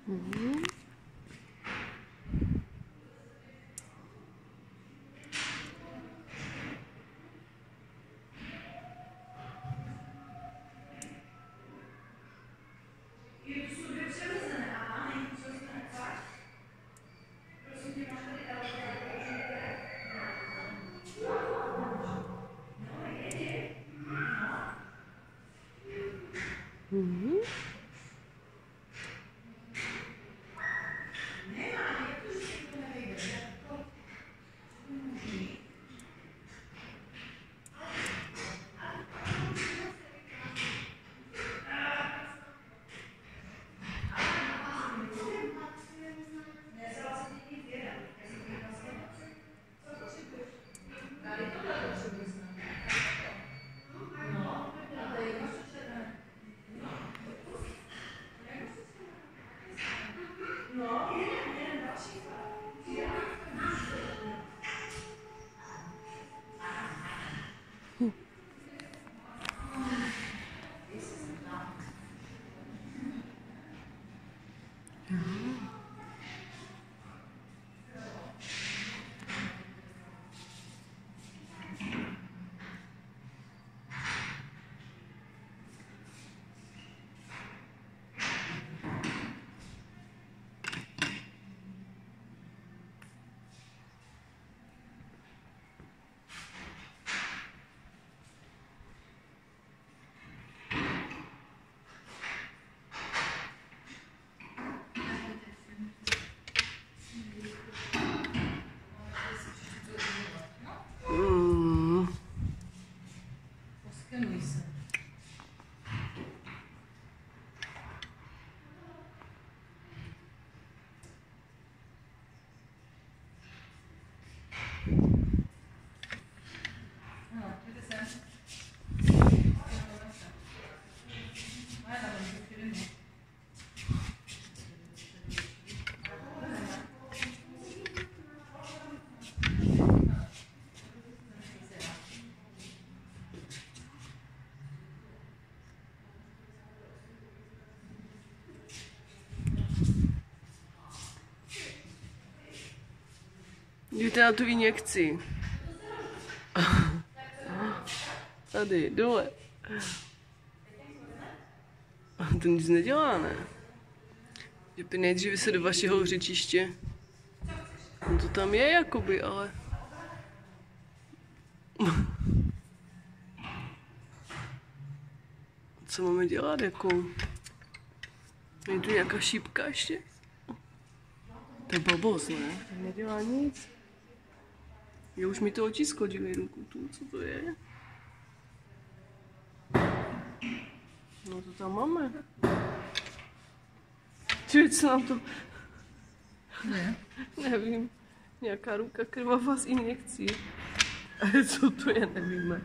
Mhm. Mhm. Poskenuj se. Ano, jděte sem. Jděte na tu injekci. Tady, dole. To nic nedělá, ne? Jděte nejdříve se do vašeho řečiště. No to tam je jakoby, ale... Co máme dělat, jako? Je tu nějaká šípka ještě? To je blbost, ne? Nedělá nic. Já už mi to otisko dělí ruku tu, co to je? No to tam máme. Čili co nám to... Ne. Nevím. Nějaká ruka krvavá z injekcí. Ale co to je, nevíme.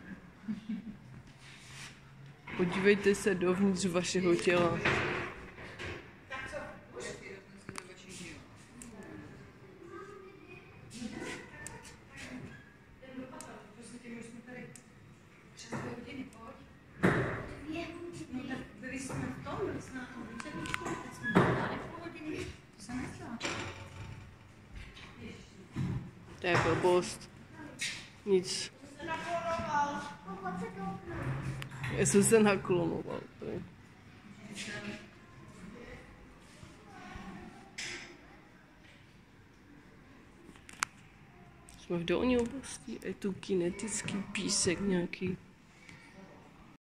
Podívejte se dovnitř vašeho těla. To je blbost. Nic. Já jsem se naklonoval. Jsme v dolní oblasti, je tu kinetický písek nějaký.